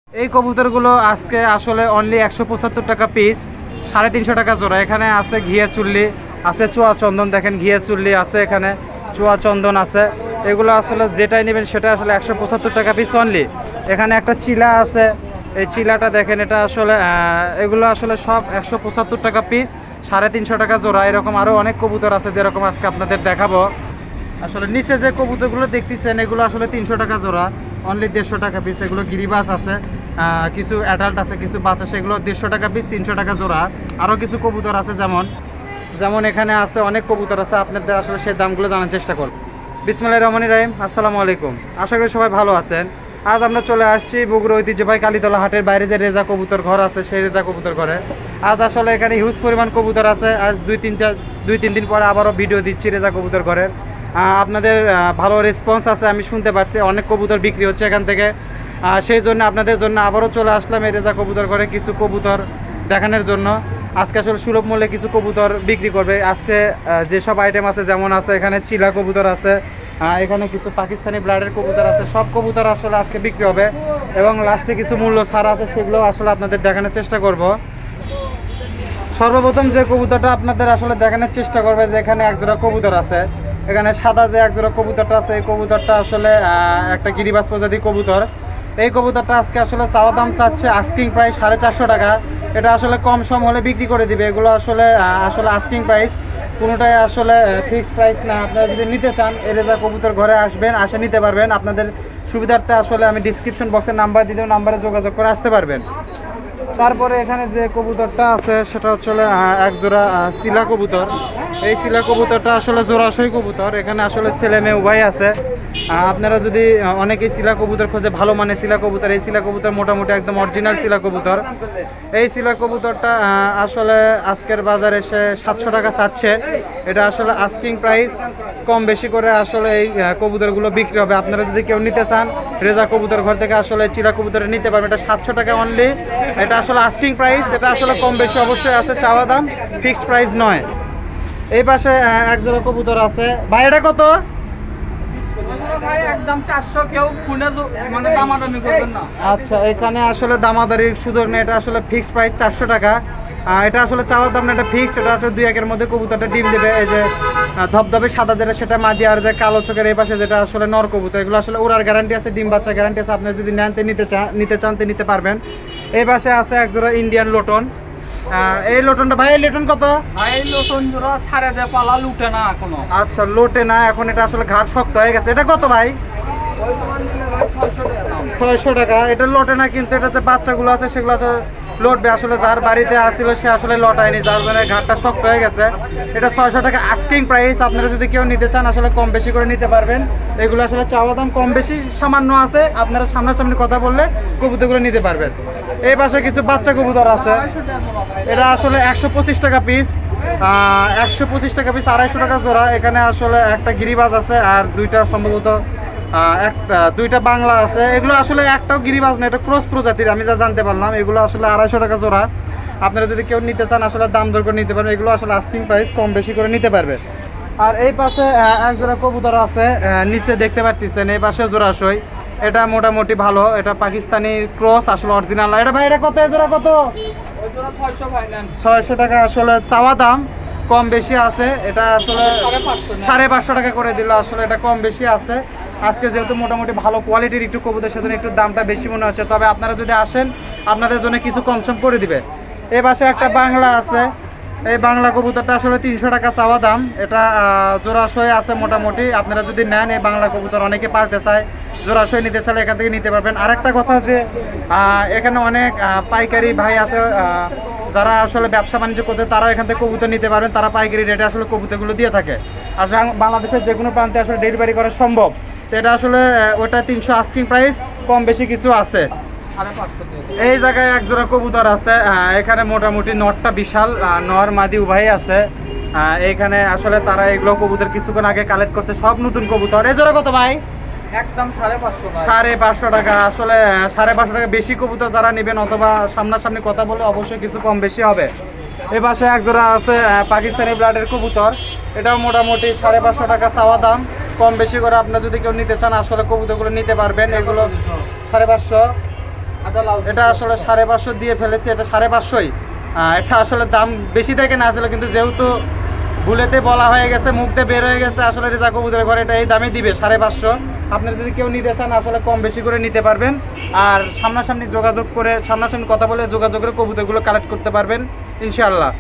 এই কবুতরগুলো আজকে আসলে অনলি 175 টাকা পিস, 350 টাকা জোড়া। এখানে আছে ঘিয়া চুল্লি, আছে চুয়া চন্দন, দেখেন ঘিয়া চুল্লি আছে, এখানে চুয়া চন্দন আছে। এগুলো আসলে যেটাই নেবেন সেটা আসলে 175 টাকা পিস অনলি। এখানে একটা চিলা আছে, এই চিলাটা দেখেন, এটা আসলে এগুলো আসলে সব 175 টাকা পিস, 350 টাকা জোড়া। এরকম আরও অনেক কবুতর আছে যেরকম আজকে আপনাদের দেখাবো। আসলে নিচে যে কবুতরগুলো দেখতেছেন এগুলো আসলে 300 টাকা জোড়া, অনলি 150 টাকা পিস। এগুলো গিরিবাস আছে, কিছু অ্যাডাল্ট আছে, কিছু বাচ্চা, সেগুলো 150 টাকা পিস, 300 টাকা জোড়া। আরও কিছু কবুতর আছে যেমন এখানে আছে অনেক কবুতর আছে, আপনাদের আসলে সেই দামগুলো জানার চেষ্টা করব। বিসমিল্লাহির রহমানির রহিম, আসসালামু আলাইকুম। আশা করি সবাই ভালো আছেন। আজ আমরা চলে আসছি বগুড়া ঐতিহ্যবাহী কালীতলা হাটের বাইরে যে রেজা কবুতর ঘর আছে সেই রেজা কবুতর ঘরে। আজ আসলে এখানে হিউজ পরিমাণ কবুতর আছে। আজ দুই তিন দিন পরে আবারও ভিডিও দিচ্ছি রেজা কবুতর ঘরের। আপনাদের ভালো রেসপন্স আছে, আমি শুনতে পারছি, অনেক কবুতর বিক্রি হচ্ছে এখান থেকে। সেই জন্য আপনাদের জন্য আবারও চলে আসলাম এই রেজা কবুতর ঘরে কিছু কবুতর দেখানোর জন্য। আজকে আসলে সুলভ মূল্যে কিছু কবুতর বিক্রি করবে। আজকে যেসব আইটেম আছে, যেমন আছে এখানে চিলা কবুতর আছে, এখানে কিছু পাকিস্তানি ব্লাডের কবুতর আছে, সব কবুতর আসলে আজকে বিক্রি হবে এবং লাস্টে কিছু মূল্য ছাড় আছে, সেগুলো আসলে আপনাদের দেখানোর চেষ্টা করব। সর্বপ্রথম যে কবুতরটা আপনাদের আসলে দেখানোর চেষ্টা করবে, যে এখানে একজোড়া কবুতর আছে, এখানে সাদা যে একজোড়া কবুতরটা আছে, এই কবুতরটা আসলে একটা গিরিবাস প্রজাতি কবুতর। এই কবুতরটা আজকে আসলে চাওয়া দাম চাচ্ছে আস্কিং প্রাইস 450 টাকা। এটা আসলে কম সম হলে বিক্রি করে দিবে। এগুলো আসলে আস্কিং প্রাইস, কোনোটাই আসলে ফিক্সড প্রাইস না। আপনারা যদি নিতে চান এই রেজা কবুতর ঘরে আসবেন, আসে নিতে পারবেন। আপনাদের সুবিধার্থে আসলে আমি ডিসক্রিপশন বক্সে নাম্বার দিয়ে দেবো, নাম্বারে যোগাযোগ করে আসতে পারবেন। তারপরে এখানে যে কবুতরটা আছে সেটা হচ্ছে একজোড়া সিলা কবুতর। এই সিলা কবুতরটা আসলে জোড়াশই কবুতর। এখানে আসলে ছেলে মেয়ে উভয় আছে। আপনারা যদি অনেকেই সিলা কবুতর খোঁজে, ভালো মানের সিলা কবুতর, এই সিলা কবুতর মোটামুটি একদম অরিজিনাল সিলা কবুতর। এই সিলা কবুতরটা আসলে আজকের বাজারে এসে 700 টাকা চাচ্ছে। এটা আসলে আস্কিং প্রাইস, কম বেশি করে আসলে এই কবুতরগুলো বিক্রি হবে। আপনারা যদি কেউ নিতে চান রেজা কবুতর ঘর থেকে আসলে চিলা কবুতর নিতে পারবেন। এটা 700 টাকা অনলি। এটা আসলে আস্কিং প্রাইস, এটা আসলে কম বেশি অবশ্যই আছে, চাওয়া দাম, ফিক্সড প্রাইস নয়। এই পাশে একজোড়া কবুতর আছে। ভাই এটা কত? আচ্ছা, এখানে আসলে দামাদারির সুযোগ নেই, এটা আসলে ফিক্সড প্রাইস 400 টাকা। এটা আসলে চাওয়ার দাম না, এটা ফিক্সড। এটা আসলে 2-1 মধ্যে কবুতরটা ডিম দেবে। এই যে ধবধবে সাদা যেটা, সেটা মাদি, আর যে কালো চোখের এই পাশে যেটা আসলে নর কবুতর, এগুলো আসলে ওরার গ্যারান্টি আছে, ডিম বাচ্চা গ্যারান্টি আছে। আপনি যদি নিতে চান নিতে পারবেন। এই পাশে আছে একজোড়া ইন্ডিয়ান লোটন। এই লোটনটা ভাই, এই লোটন কত? ভাই লোটন জোড়া ছাড়ে দে, পালা লুটে না এখনো। আচ্ছা, লোটে না এখন, এটা আসলে ঘাড় শক্ত হয়ে গেছে। এটা কত ভাই? 600 টাকা। এটা লোটে না, কিন্তু এটা যে বাচ্চাগুলো আছে সেগুলো আছে লটবে। আসলে যার বাড়িতে আসছিল সে আসলে লটায়নি, যার জন্য ঘাটটা শক্ত হয়ে গেছে। এটা 600 টাকা আস্কিং প্রাইস। আপনারা যদি কেউ নিতে চান আসলে কম বেশি করে নিতে পারবেন। এগুলো আসলে চাওয়া দাম কম বেশি সামান্য আছে, আপনারা সামনাসামনি কথা বললে কবুতরগুলো নিতে পারবেন। এই পাশে কিছু বাচ্চা কবুতর আছে। এটা আসলে 125 টাকা পিস, 125 টাকা পিস, 250 টাকা জোড়া। এখানে আসলে একটা গিরিবাজ আছে আর দুইটা সম্ভবত দুইটা বাংলা আছে। এগুলো আসলে একটাও গিরিবাজ না, এটা ক্রস প্রজাতির, আমি যা জানতে পারলাম। এগুলো আসলে 250 টাকা জোড়া। আপনারা যদি কেউ নিতে চান আসলে দাম দর করে নিতে পারবেন। এগুলো আসলে আস্কিং প্রাইস, কম বেশি করে নিতে পারবে। আর এই পাশে এক জোড়া কবুতর আছে, নিচে দেখতে পাচ্ছেন, এই পাশে জোড়াশই। এটা মোটামুটি ভালো, এটা পাকিস্তানি ক্রস, আসলে অরিজিনাল। এটা ভাই, এটা কত? এই জোড়া কত? 600 টাকা আসলে চাওয়া দাম, কম বেশি আছে। এটা আসলে 550 টাকা করে দিল, আসলে এটা কম বেশি আছে। আজকে যেহেতু মোটামুটি ভালো কোয়ালিটির একটু কবুতর, সেজন্য একটু দামটা বেশি মনে হচ্ছে। তবে আপনারা যদি আসেন আপনাদের জন্য কিছু কম সম করে দিবে। এই পাশে একটা বাংলা আছে। এই বাংলা কবুতরটা আসলে 300 টাকা চাওয়া দাম। এটা জোড়াশয় আছে মোটামুটি। আপনারা যদি নেন এই বাংলা কবুতর, অনেকে পালতে চায়, জোড়াশয় নিতে চাইলে এখান থেকে নিতে পারবেন। আরেকটা কথা যে এখানে অনেক পাইকারি ভাই আছে যারা আসলে ব্যবসা বাণিজ্য করতে, তারাও এখান থেকে কবুতর নিতে পারবেন। তারা পাইকারি রেটে আসলে কবুতরগুলো দিয়ে থাকে। আসলে বাংলাদেশের যে কোনো প্রান্তে আসলে ডেলিভারি করা সম্ভব। তো এটা আসলে ওটা 300 আস্কিং প্রাইস, কম বেশি কিছু আছে। এই জায়গায় এক জোড়া কবুতর আছে। এখানে মোটামুটি নরটা বিশাল, নর মাদি উভয় আছে। এখানে আসলে তারা এগুলো কবুতর কিছুক্ষণ আগে কালেক্ট করছে, সব নতুন কবুতর। এই জোড়া কত ভাই? একদম 550। 550 টাকা। আসলে 550 টাকা বেশি কবুতর যারা নেবেন অথবা সামনাসামনি কথা বলে অবশ্যই কিছু কম বেশি হবে। এই পাশে এক জোড়া আছে পাকিস্তানি ব্লাডের কবুতর। এটাও মোটামুটি 550 টাকা চাওয়া দাম, কম বেশি করে আপনারা যদি কেউ নিতে চান আসলে কবুতরগুলো নিতে পারবেন। এগুলো 550। আদা লাউ এটা আসলে 550 দিয়ে ফেলেছি, এটা 550ই। এটা আসলে দাম বেশি থেকে না আসলে, কিন্তু যেহেতু ভুলেতে বলা হয়ে গেছে, মুখতে বের হয়ে গেছে, আসলে রেজা কবুতরের ঘরে এটা এই দামে দিবে 550। আপনারা যদি কেউ নিতে চান আসলে কম বেশি করে নিতে পারবেন, আর সামনাসামনি যোগাযোগ করে, সামনাসামনি কথা বলে যোগাযোগ করে কবুতরগুলো কালেক্ট করতে পারবেন ইনশাআল্লাহ।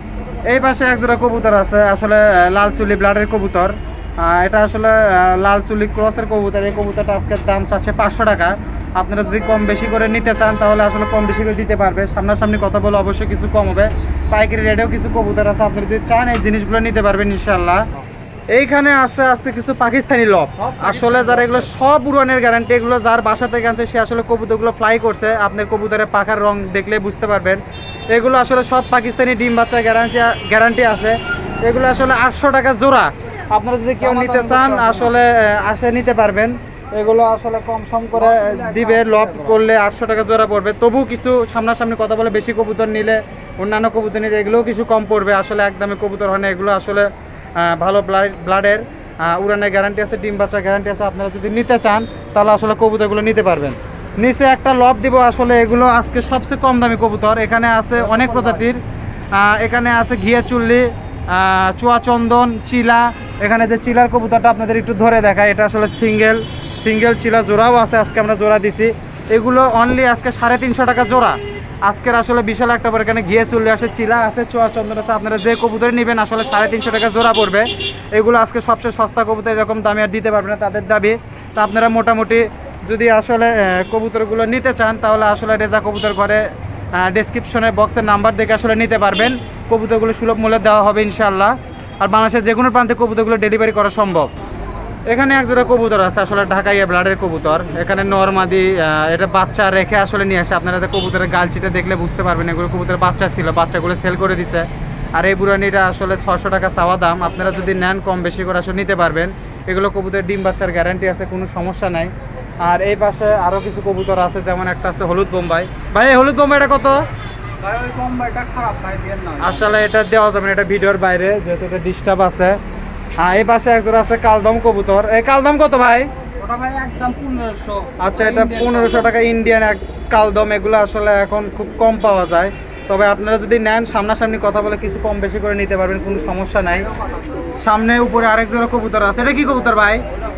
এই পাশে একজোড়া কবুতর আছে, আসলে লাল চুলি ব্লাডের কবুতর। এটা আসলে লাল চুলি ক্রসের কবুতর। এই কবুতরটা আজকের দাম চাচ্ছে 500 টাকা। আপনারা যদি কম বেশি করে নিতে চান তাহলে আসলে কম বেশি করে দিতে পারবে, সামনাসামনি কথা বলে অবশ্যই কিছু কম হবে। পাইকারি রেটেও কিছু কবুতর আছে, আপনারা যদি চান এই জিনিসগুলো নিতে পারবেন ইনশাআল্লাহ। এইখানে আছে কিছু পাকিস্তানি লব। আসলে যারা এগুলো সব উড়ানের গ্যারান্টি, এগুলো যার বাসা থেকে আনছে সে আসলে কবুতরগুলো ফ্লাই করছে, আপনার কবুতরের পাখার রং দেখলে বুঝতে পারবেন। এগুলো আসলে সব পাকিস্তানি ডিম বাচ্চা গ্যারান্টি আছে। এগুলো আসলে 800 টাকা জোড়া। আপনারা যদি কেউ নিতে চান আসলে আসে নিতে পারবেন। এগুলো আসলে কম সম করে দিবে, লব করলে 800 টাকা জোড়া পড়বে। তবু কিছু সামনাসামনি কথা বলে বেশি কবুতর নিলে, অন্যান্য কবুতর নিলে এগুলোও কিছু কম পড়বে। আসলে একদমে কবুতর হয় না, এগুলো আসলে ভালো ব্লাডের উড়ানের গ্যারান্টি আছে, ডিম বাচ্চা গ্যারান্টি আছে। আপনারা যদি নিতে চান তাহলে আসলে কবুতরগুলো নিতে পারবেন। নিচে একটা লব দিব। আসলে এগুলো আজকে সবচেয়ে কম দামি কবুতর। এখানে আছে অনেক প্রজাতির। এখানে আছে ঘিয়া চুল্লি, চুয়া চন্দন, চিলা। এখানে যে চিলার কবুতরটা আপনাদের একটু ধরে দেখায়, এটা আসলে সিঙ্গেল চিলা জোড়াও আছে, আজকে আমরা জোড়া দিছি। এগুলো অনলি আজকে 350 টাকা জোড়া। আজকের আসলে বিশাল একটা পরে এখানে ঘিয়ে চলে আসে, চিলা আছে, চোয়া চন্দন আছে। আপনারা যে কবুতর নেবেন আসলে 350 টাকা জোড়া পড়বে। এগুলো আজকে সবচেয়ে সস্তা কবুতর, এরকম দামে আর দিতে পারবে না, তাদের দাবি। তা আপনারা মোটামুটি যদি আসলে কবুতরগুলো নিতে চান তাহলে আসলে রেজা কবুতর ঘরে ডেসক্রিপশনের বক্সের নাম্বার দেখে আসলে নিতে পারবেন। কবুতরগুলো সুলভ মূল্যে দেওয়া হবে ইনশাআল্লাহ। আর বাংলাদেশের যে কোনো প্রান্তে কবুতরগুলো ডেলিভারি করা সম্ভব। এখানে একজোড়া কবুতর আছে, আসলে ঢাকাইয়া ব্লাডের কবুতর। এখানে নরমাদি, এটা বাচ্চা রেখে আসলে নিয়ে আসে। আপনারা কবুতরের গালচিটা দেখলে বুঝতে পারবেন এগুলো কবুতরের বাচ্চা ছিল, বাচ্চাগুলো সেল করে দিছে। আর এই বুড়ানিটা আসলে 600 টাকা চাওয়া দাম। আপনারা যদি নেন কম বেশি করে আসলে নিতে পারবেন। এগুলো কবুতরের ডিম বাচ্চার গ্যারান্টি আছে, কোনো সমস্যা নাই। আর এই পাশে আরও কিছু কবুতর আছে, যেমন একটা আছে হলুদ বোম্বাই। ভাই এই হলুদ বোম্বাইটা কত? ভাই ওই বোম্বাইটা খারাপ ভাই, দেন না। আসলে এটা দেওয়া যাবে না, এটা ভিডিওর বাইরে, যেহেতু এটা ডিস্টার্ব আছে। হ্যাঁ, এই পাশে একজোড়া আছে কালদম কবুতর। এই কালদম কত ভাই? ওটা ভাই একদম 1500। আচ্ছা, এটা 1500 টাকা ইন্ডিয়ান এক কালদম। এগুলো আসলে এখন খুব কম পাওয়া যায়, তবে আপনারা যদি নেন সামনাসামনি কথা বলে কিছু কম বেশি করে নিতে পারবেন, কোনো সমস্যা নাই। সামনে উপরে আরেক জোড়া কবুতর আছে। এটা কি কবুতর ভাই?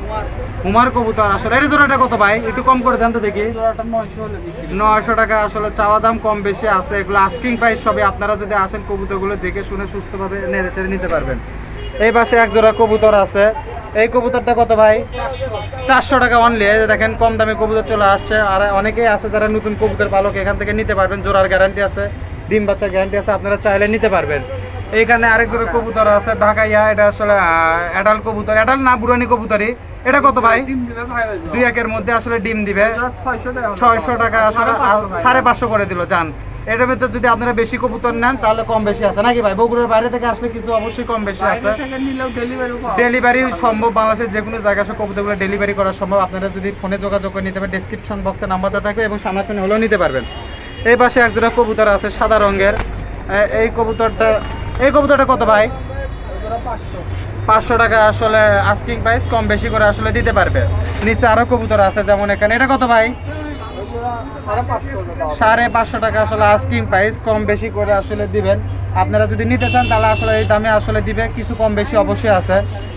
হুমার কবুতর। আসলে এটা জোড়াটা কত ভাই? একটু কম করে দেন তো দেখি। জোড়াটা 900 হলে বিক্রি। 900 টাকা আসলে চাওয়া দাম, কম বেশি আছে। এগুলো আস্কিং প্রাইস সবই। আপনারা যদি আসেন কবুতরগুলো দেখে শুনে সুস্থভাবে নেড়ে চেড়ে নিতে পারবেন। এই পাশে এক জোড়া কবুতর আছে। এই কবুতরটা কত ভাই? 400 টাকা অনলি। এই যে দেখেন কম দামে কবুতর চলে আসছে। আর অনেকেই আছে যারা নতুন কবুতর পালক, এখান থেকে নিতে পারবেন। জোড়ার গ্যারান্টি আছে, ডিম বাচ্চার গ্যারান্টি আছে, আপনারা চাইলে নিতে পারবেন। এইখানে আরেক জোড়া কবুতর আছে ঢাকাইয়া। এটা আসলে অ্যাডাল্ট কবুতর, অ্যাডাল্ট না বুড়ানি কবুতরই। এটা কত ভাই? ডিম দিবে ভাই ওই জোড়া। 2-1 এর মধ্যে আসলে ডিম দিবে। 600 টাকা। 600 টাকা আসলে 550 করে দিল জান। এটার ভিতরে যদি আপনারা বেশি কবুতর নেন তাহলে কম বেশি আছে নাকি ভাই? বগুড়ার বাইরে থেকে আসলে কিছু অবশ্যই কম বেশি আছে। বাইরে থেকে নিলেও ডেলিভারি পাওয়া। ডেলিভারি সম্ভব, বাংলাদেশের যে কোনো জায়গায় সব কবুতরগুলো ডেলিভারি করা সম্ভব। আপনারা যদি ফোনে যোগাযোগ করে নিতে পারেন, ডেসক্রিপশন বক্সে নাম্বারটা থাকবে এবং সামনাসামনি হলেও নিতে পারবেন। এই পাশে একজোড়া কবুতর আছে সাদা রঙের। এই কবুতরটা কত ভাই? জোড়া 500। 500 টাকা আসলে আস্কিং প্রাইস, কম বেশি করে আসলে দিতে পারবে। নিচে আরো কবুতর আছে, যেমন এখানে। এটা কত ভাই? ওই জোড়া 550 টাকা। 550 টাকা আসলে আস্কিং প্রাইস, কম বেশি করে আসলে দিবেন। আপনারা যদি নিতে চান তাহলে আসলে এই দামে আসলে দিবে, কিছু কম বেশি অবশ্যই আছে।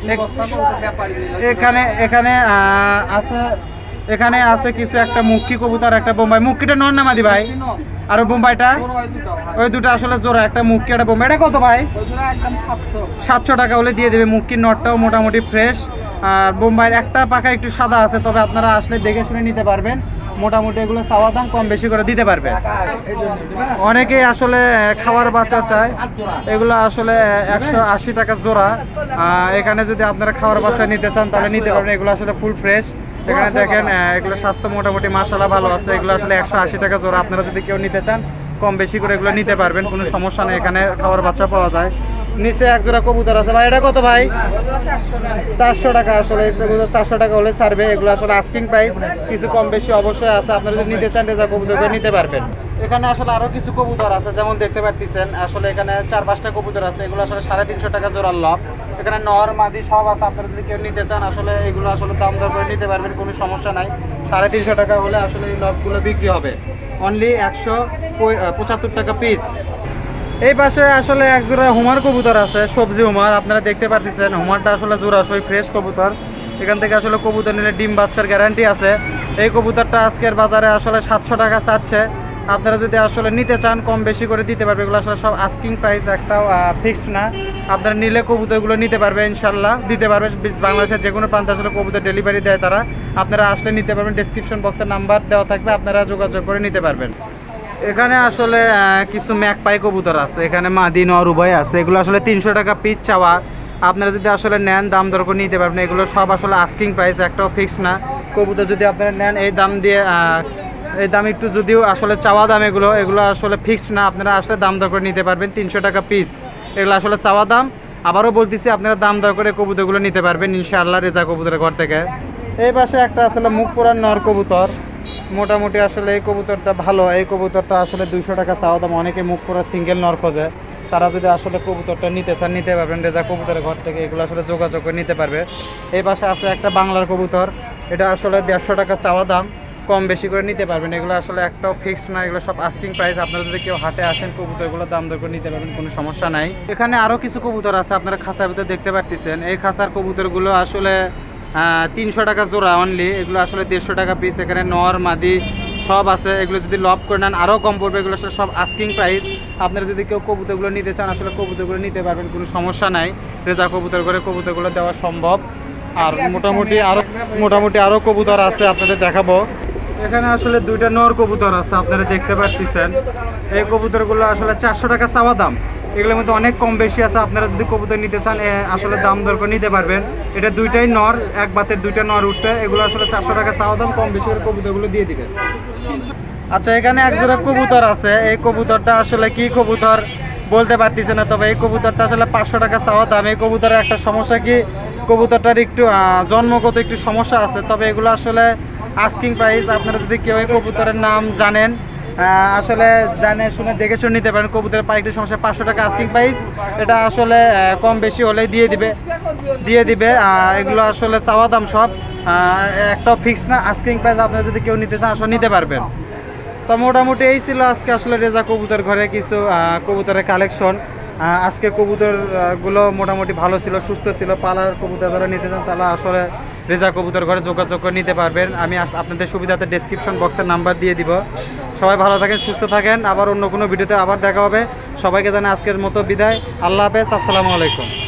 এখানে আছে কিছু একটা মুক্কি কবুতর, একটা বোম্বাই। মুক্কিটা নর না মাদি ভাই? আর বোম্বাইটা? ওই দুটো আসলে জোড়া, একটা মুক্কি একটা বোম্বাই। এটা কত ভাই? 700 টাকা হলে দিয়ে দেবে। মুক্কির নটটাও মোটামুটি ফ্রেশ। আর বোম্বাইয়ের একটা পাখা একটু সাদা আছে, তবে আপনারা আসলে দেখে শুনে নিতে পারবেন। মোটামুটি এগুলো চাওয়া দাম, কম বেশি করে দিতে পারবে। অনেকেই আসলে খাওয়ার বাচ্চা চায়, এগুলো আসলে 180 টাকা জোড়া। এখানে যদি আপনারা খাওয়ার বাচ্চা নিতে চান তাহলে নিতে পারবেন। এগুলো আসলে ফুল ফ্রেশ। এখানে দেখেন এগুলো স্বাস্থ্য মোটামুটি মাশাআল্লাহ ভালো আছে। এগুলো আসলে 180 টাকা জোড়া। আপনারা যদি কেউ নিতে চান কম বেশি করে এগুলো নিতে পারবেন, কোনো সমস্যা নেই। এখানে খাওয়ার বাচ্চা পাওয়া যায়। নিচে এক জোড়া কবুতর আছে ভাই। এটা কত ভাই? 400 টাকা আসলে। 400 টাকা হলে ছাড়বে। এগুলো আসলে আস্কিং প্রাইস, কিছু কম বেশি অবশ্যই আছে। আপনারা যদি নিতে চান রেজা কবুতর নিতে পারবেন। এখানে আসলে আরো কিছু কবুতর আছে, যেমন দেখতে পাচ্ছেন। আসলে এখানে 4-5টা কবুতর আছে। এগুলো আসলে 350 টাকা জোড়ার লব। এখানে নর মাদি সব আছে। আপনারা যদি কেউ নিতে চান আসলে এগুলো আসলে দাম দর করে নিতে পারবেন, কোনো সমস্যা নাই। 350 টাকা হলে আসলে এই লবগুলো বিক্রি হবে। অনলি 175 টাকা পিস। এই পাশে আসলে এক জোড়া হুমার কবুতর আছে, সবজি হুমার। আপনারা দেখতে পাচ্ছেন হুমারটা আসলে জোড়াশই ফ্রেশ কবুতর। এখান থেকে আসলে কবুতর নিলে ডিম বাচ্চার গ্যারান্টি আছে। এই কবুতরটা আজকের বাজারে আসলে 700 টাকা চাচ্ছে। আপনারা যদি আসলে নিতে চান কম বেশি করে দিতে পারবে। এগুলো আসলে সব আস্কিং প্রাইস, একটাও ফিক্সড না। আপনারা নিলে কবুতরগুলো নিতে পারবে, ইনশাল্লাহ দিতে পারবে। বাংলাদেশের যে কোনো প্রান্তে আসলে কবুতর ডেলিভারি দেয় তারা। আপনারা আসলে নিতে পারবেন, ডেসক্রিপশন বক্সের নাম্বার দেওয়া থাকবে, আপনারা যোগাযোগ করে নিতে পারবেন। এখানে আসলে কিছু ম্যাকপাই কবুতর আছে, এখানে মাদি নর উভয় আছে। এগুলো আসলে 300 টাকা পিস চাওয়া। আপনারা যদি আসলে নেন দাম দর করে নিতে পারবেন। এগুলো সব আসলে আস্কিং প্রাইস, একটাও ফিক্সড না। কবুতর যদি আপনারা নেন এই দাম দিয়ে, এই দাম একটু যদিও আসলে চাওয়া দাম, এগুলো আসলে ফিক্সড না। আপনারা আসলে দাম দর করে নিতে পারবেন। 300 টাকা পিস, এগুলো আসলে চাওয়া দাম। আবারও বলতেছি আপনারা দাম দর করে কবুতরগুলো নিতে পারবেন ইনশাআল্লাহ রেজা কবুতরের ঘর থেকে। এই পাশে একটা আসলে মুখ পোড়ার নর কবুতর, মোটামুটি আসলে এই কবুতরটা ভালো। এই কবুতরটা আসলে 200 টাকা চাওয়া দাম। অনেকে মুখ পোড়া সিঙ্গেল নর খোঁজে, তারা যদি আসলে কবুতরটা নিতে চান নিতে পারবেন রেজা কবুতরের ঘর থেকে। এগুলো আসলে যোগাযোগ করে নিতে পারবে। এই পাশে আছে একটা বাংলার কবুতর, এটা আসলে 150 টাকা চাওয়া দাম, কম বেশি করে নিতে পারবেন। এগুলো আসলে একটাও ফিক্সড না, এগুলো সব আস্কিং প্রাইস। আপনারা যদি কেউ হাটে আসেন কবুতরগুলো দাম দর করে নিতে পারবেন, কোনো সমস্যা নাই। এখানে আরও কিছু কবুতর আছে, আপনারা খাঁচার ভিতরে দেখতে পাচ্ছেন। এই খাঁচার কবুতরগুলো আসলে 300 টাকা জোড়া অনলি। এগুলো আসলে 150 টাকা পিস। এখানে নর মাদি সব আছে। এগুলো যদি লব করে নেন আরও কম পড়বে। এগুলো আসলে সব আস্কিং প্রাইস। আপনারা যদি কেউ কবুতরগুলো নিতে চান আসলে কবুতরগুলো নিতে পারবেন, কোনো সমস্যা নাই। রেজা কবুতর করে কবুতরগুলো দেওয়া সম্ভব। আর মোটামুটি আরও কবুতর আছে, আপনাদের দেখাবো। এখানে আসলে 2টা নর কবুতর আছে, আপনারা দেখতে পাচ্ছেন। এই কবুতরগুলো আসলে 400 টাকা চাওয়া দাম। এগুলোর মধ্যে অনেক কম বেশি আছে। আপনারা যদি কবুতর নিতে চান আসলে দাম দর করে নিতে পারবেন। এটা 2টাই নর, এক বাতের 2টা নর উঠছে। এগুলো আসলে 400 টাকা চাওয়া দাম, কম বেশি করে কবুতরগুলো দিয়ে দিবেন। আচ্ছা, এখানে এক জোড়া কবুতর আছে। এই কবুতরটা আসলে কি কবুতর বলতে পারতেছে না, তবে এই কবুতরটা আসলে 500 টাকা চাওয়া দাম। এই কবুতরের একটা সমস্যা কি, কবুতরটার একটু জন্মগত একটু সমস্যা আছে, তবে এগুলো আসলে আস্কিং প্রাইস। আপনারা যদি কেউ এই কবুতরের নাম জানেন, আসলে জানে শুনে দেখে শুনে নিতে পারেন। কবুতরের পাইকারি সমস্যা 500 টাকা আস্কিং প্রাইস। এটা আসলে কম বেশি হলেই দিয়ে দিবে। এগুলো আসলে চাওয়া দাম সব, একটাও ফিক্সড না, আস্কিং প্রাইস। আপনারা যদি কেউ নিতে চান আসলে নিতে পারবেন। তো মোটামুটি এই ছিল আজকে আসলে রেজা কবুতর ঘরে কিছু কবুতরের কালেকশন। আজকে কবুতরগুলো মোটামুটি ভালো ছিল, সুস্থ ছিল। পালার কবুতর যারা নিতে চান তারা আসলে রেজা কবুতর ঘরে যোগাযোগ করে নিতে পারবেন। আমি আপনাদের সুবিধাতে ডেসক্রিপশন বক্সের নাম্বার দিয়ে দিব। সবাই ভালো থাকেন, সুস্থ থাকেন। আবার অন্য কোনো ভিডিওতে আবার দেখা হবে। সবাইকে জানাই আজকের মতো বিদায়। আল্লাহ হাফেজ, আসসালামু আলাইকুম।